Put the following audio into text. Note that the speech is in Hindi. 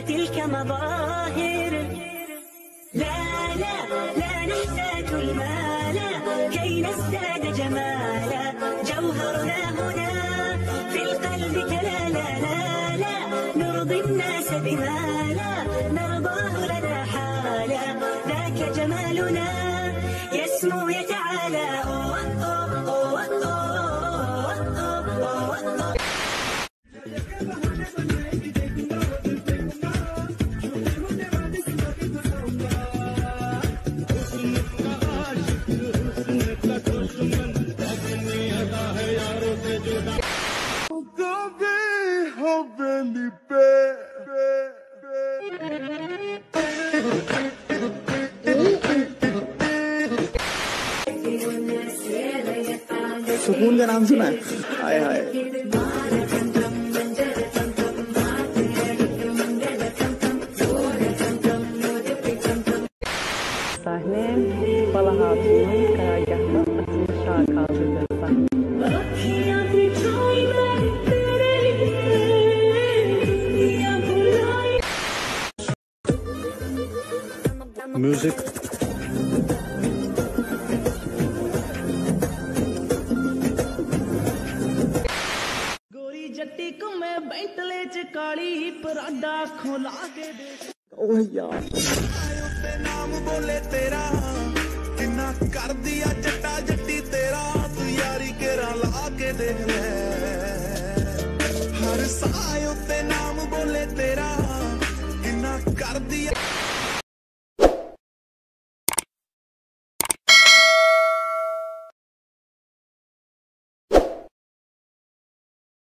فتلك مظاهر. لا لا لا نحتاج المال كي نزداد جمالا، جوهرنا هنا في القلب كلا. لا لا لا نرضي الناس بما لا نرضاه لنا حالا، ذاك جمالنا يسمو يتعالى. सुकून का नाम सुना है? हाय हाय। Sahne Bala Hatun'un karargahta atılmış şaha kaldırılırsa. Music. गोरी जट्टी को मैं बेंटले च काली पराडा खोला के दे। ओह यार नाम बोले तेरा किन्ना कर दिया जट्टा जट्टी तेरा, तू यारी केरा ला के देख ले। हर साय उत्ते नाम बोले तेरा किन्ना कर दिया।